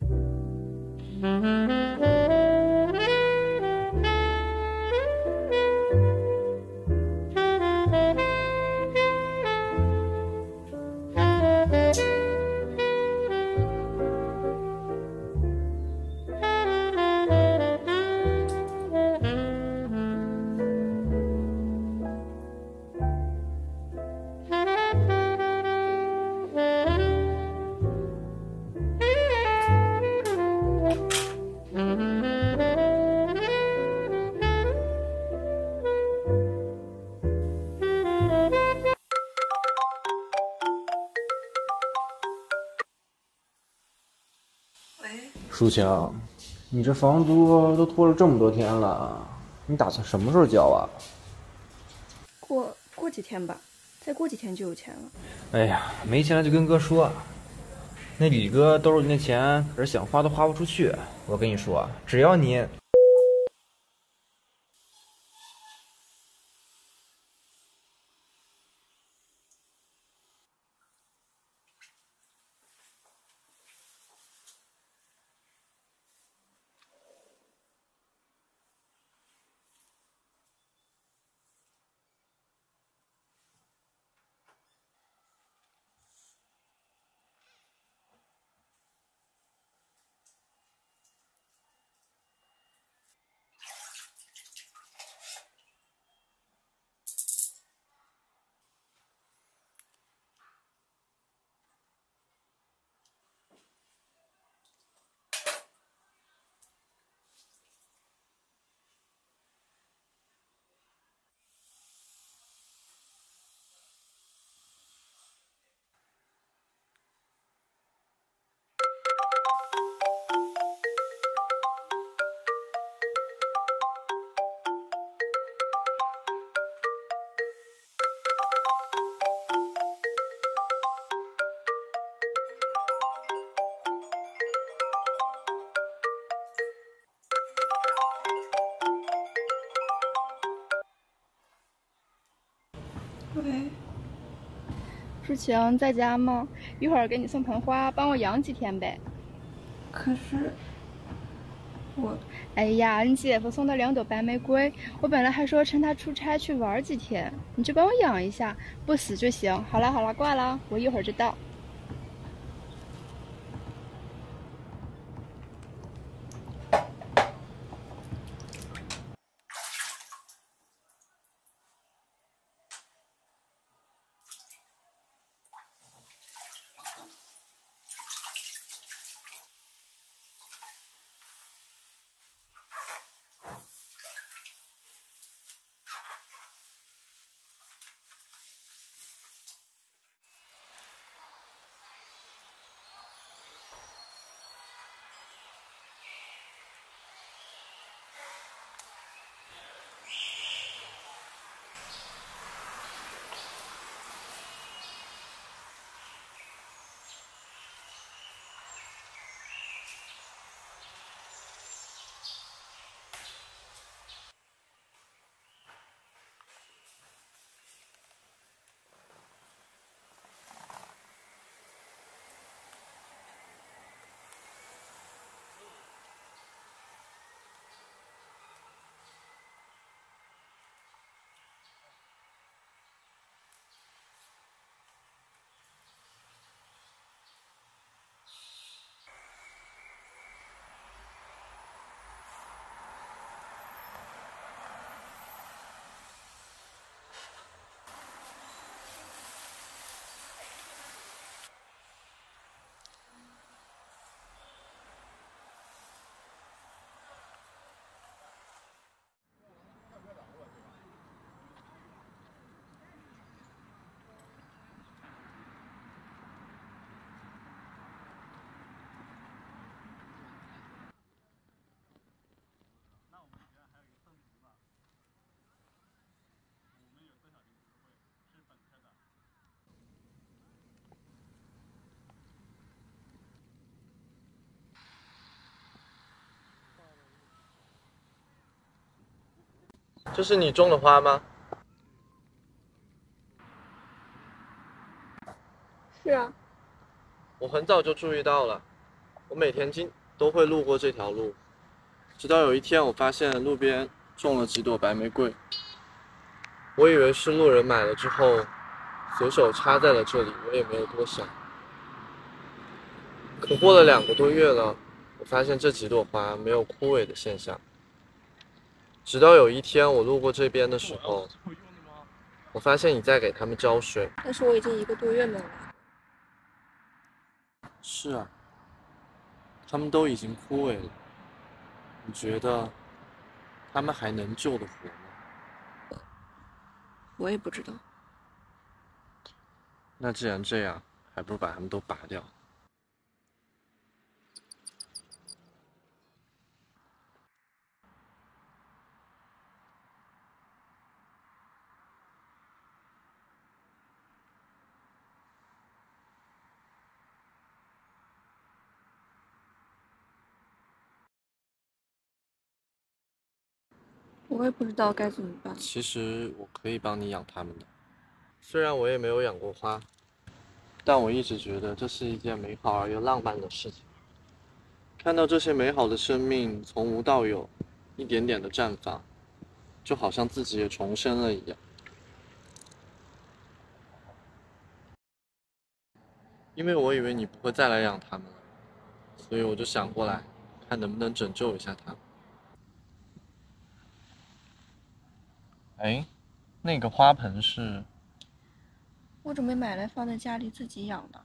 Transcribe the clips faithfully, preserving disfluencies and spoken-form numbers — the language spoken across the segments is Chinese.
舒晴，你这房租都拖了这么多天了，你打算什么时候交啊？ 过过几天吧，再过几天就有钱了。 哎呀，没钱了就跟哥说。那李哥兜里那钱可是想花都花不出去。我跟你说，只要你…… 喂，舒晴在家吗？一会儿给你送盆花，帮我养几天呗。可是我……哎呀，你姐夫送的两朵白玫瑰，我本来还说趁他出差去玩几天，你就帮我养一下，不死就行。好啦好啦，挂了，我一会儿就到。 这是你种的花吗？ 是啊。 我很早就注意到了， 我每天经都会路过这条路，直到有一天我发现路边种了几朵白玫瑰，我以为是路人买了之后随手插在了这里，我也没有多想。可过了两个多月了，我发现这几朵花没有枯萎的现象。直到有一天我路过这边的时候，我发现你在给它们浇水。 但是我已经一个多月没有来。 是啊，它们都已经枯萎了。你觉得它们还能救得活吗？ 我也不知道。 那既然这样，还不如把它们都拔掉。 我也不知道该怎么办。 其实我可以帮你养它们的，虽然我也没有养过花，但我一直觉得这是一件美好而又浪漫的事情。看到这些美好的生命从无到有，一点点的绽放，就好像自己也重生了一样。因为我以为你不会再来养它们了，所以我就想过来，看能不能拯救一下它们。哎，那个花盆是？ 我准备买来放在家里自己养的。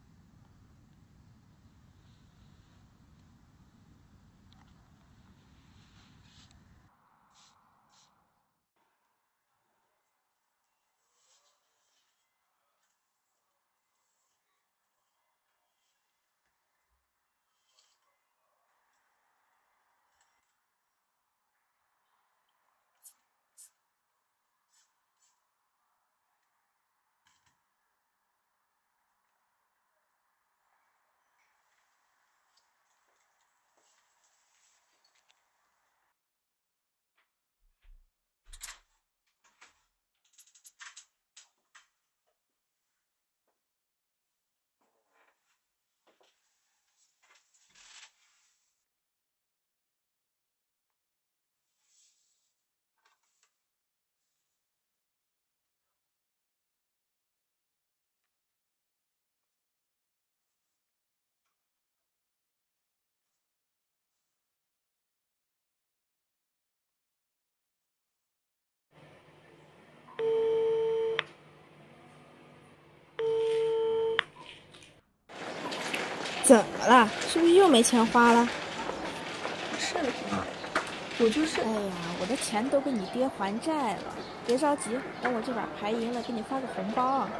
怎么了？是不是又没钱花了？ 不是的，我就是…… 哎呀，我的钱都给你爹还债了。别着急，等我这把牌赢了，给你发个红包啊。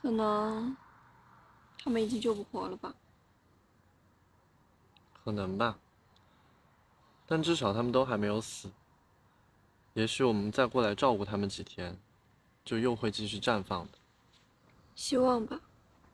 可能他们已经救不活了吧？ 可能吧，但至少他们都还没有死。也许我们再过来照顾他们几天，就又会继续绽放的。 希望吧。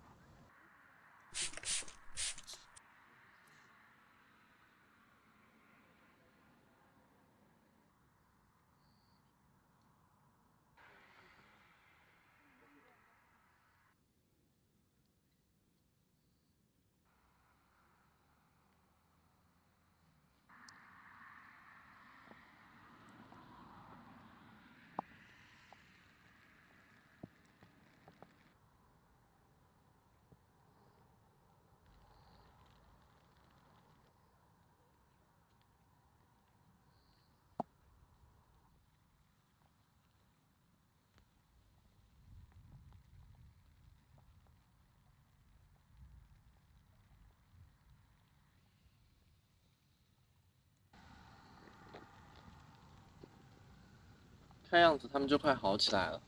看样子他们就快好起来了。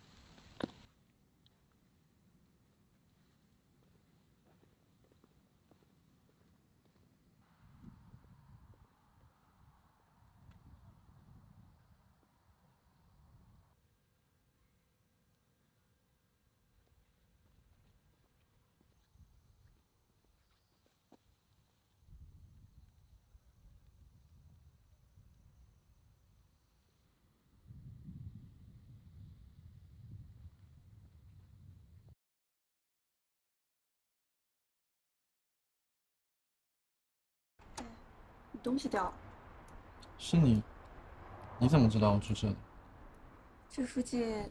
你东西掉了。 是你？你怎么知道我住这里？ 这附近。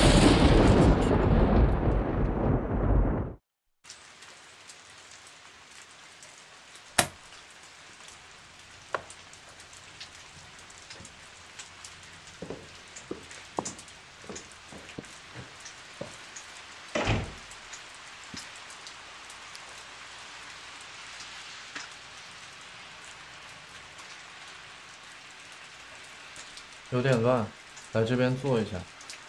有点乱，来这边坐一下。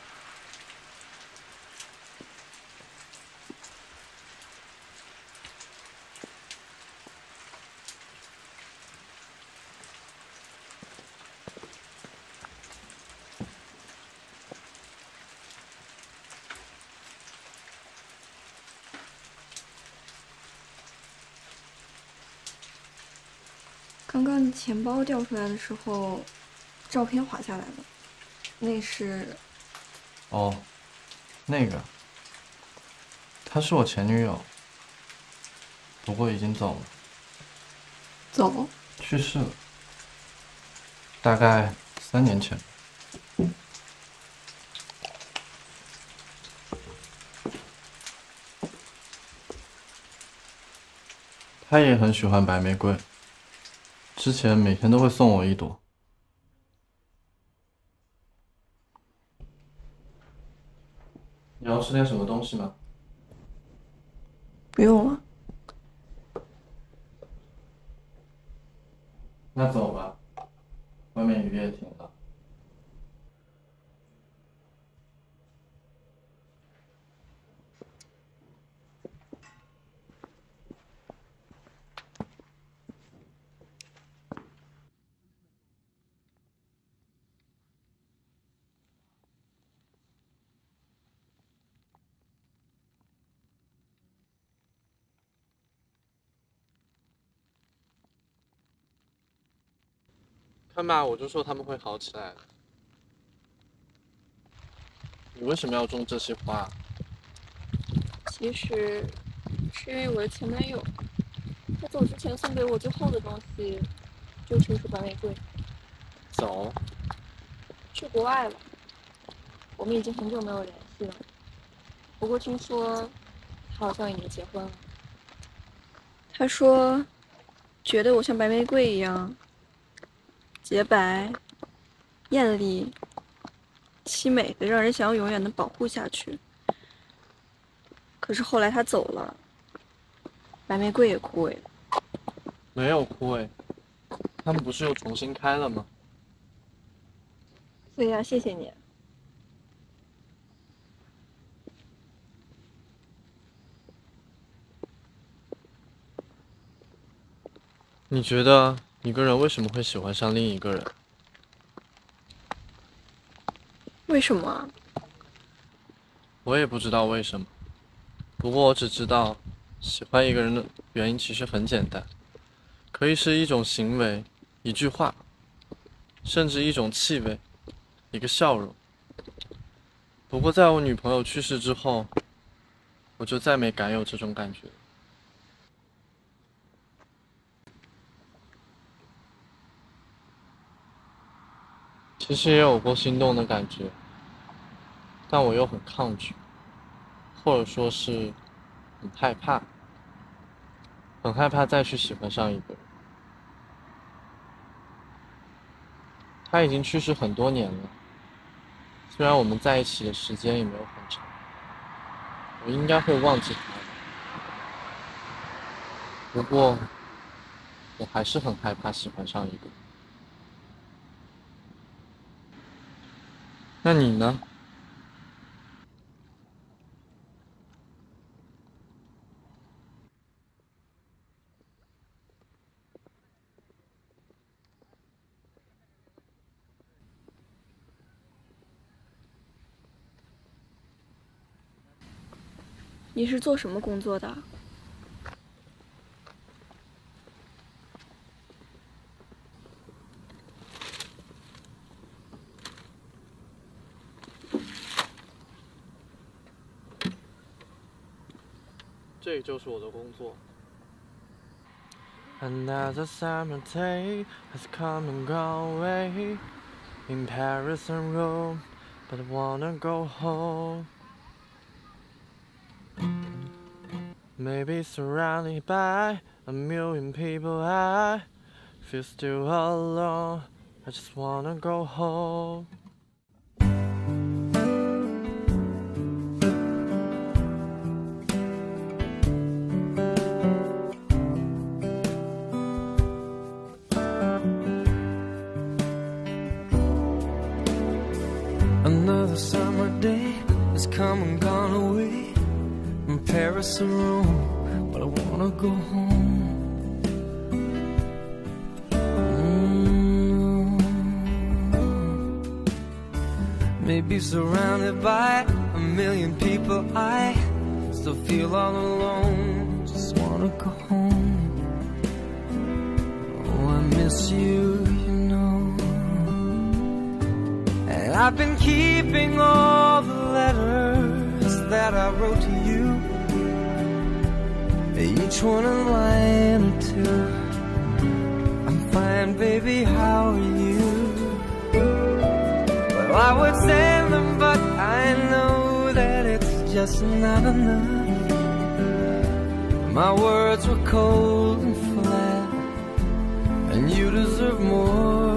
刚刚你钱包掉出来的时候，照片滑下来了，那是…… 哦，那个，她是我前女友，不过已经走了。 走？ 去世了，大概三年前。她也很喜欢白玫瑰，之前每天都会送我一朵。你要吃点什么东西吗？ 不用了。 那走吧，外面雨也停了。看吧，我就说他们会好起来的。你为什么要种这些花？ 其实是因为我的前男友，他走之前送给我最后的东西，就是一束白玫瑰。 走。 去国外了，我们已经很久没有联系了。不过听说他好像已经结婚了。他说，觉得我像白玫瑰一样洁白、艳丽、凄美的，让人想要永远的保护下去。可是后来他走了，白玫瑰也枯萎了。 没有枯萎，他们不是又重新开了吗？ 所以要谢谢你。 你觉得一个人为什么会喜欢上另一个人？ 为什么啊？ 我也不知道为什么，不过我只知道，喜欢一个人的原因其实很简单，可以是一种行为、一句话，甚至一种气味、一个笑容。不过在我女朋友去世之后，我就再没敢有这种感觉。其实也有过心动的感觉，但我又很抗拒，或者说是很害怕，很害怕再去喜欢上一个人。他已经去世很多年了，虽然我们在一起的时间也没有很长，我应该会忘记他的。不过，我还是很害怕喜欢上一个人。那你呢？ 你是做什么工作的？ 这就是我的工作。Another summer day has come and gone away in Paris and Rome, but I wanna go home. Maybe surrounded by a million people, I feel still alone. I just wanna go home. Another summer day has come and gone away from Paris or Rome, but I wanna go home. Mm. Maybe surrounded by a million people, I still feel all alone. Just wanna go home. Oh, I miss you, you know. And I've been keeping all the letters that I wrote to you, each one a line or two. I'm fine, baby, how are you? Well, I would send them, but I know that it's just not enough. My words were cold and flat, and you deserve more.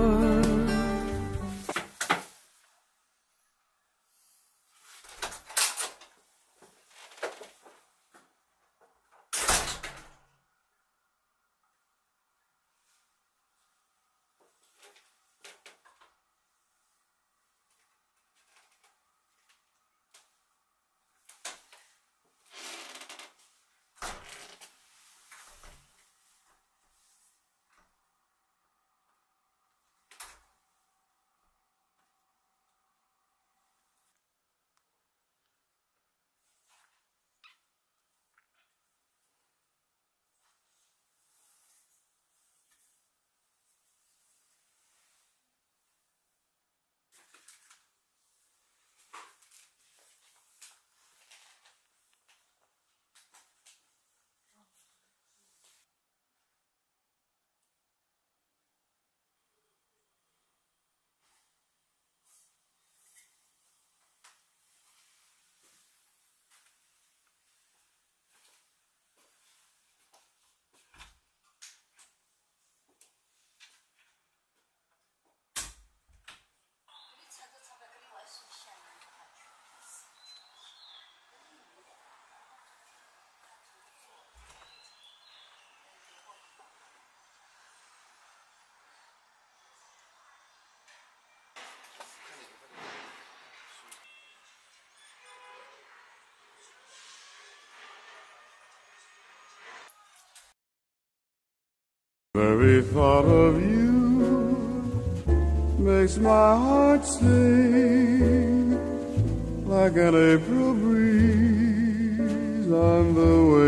Very thought of you makes my heart sing like an April breeze on the way.